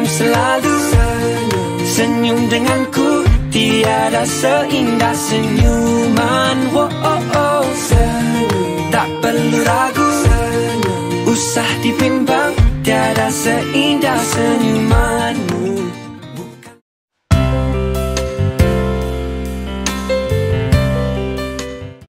selalu. Senyum denganku, tiada seindah senyuman. Tak perlu ragu, usah dibimbang, tiada seindah senyuman.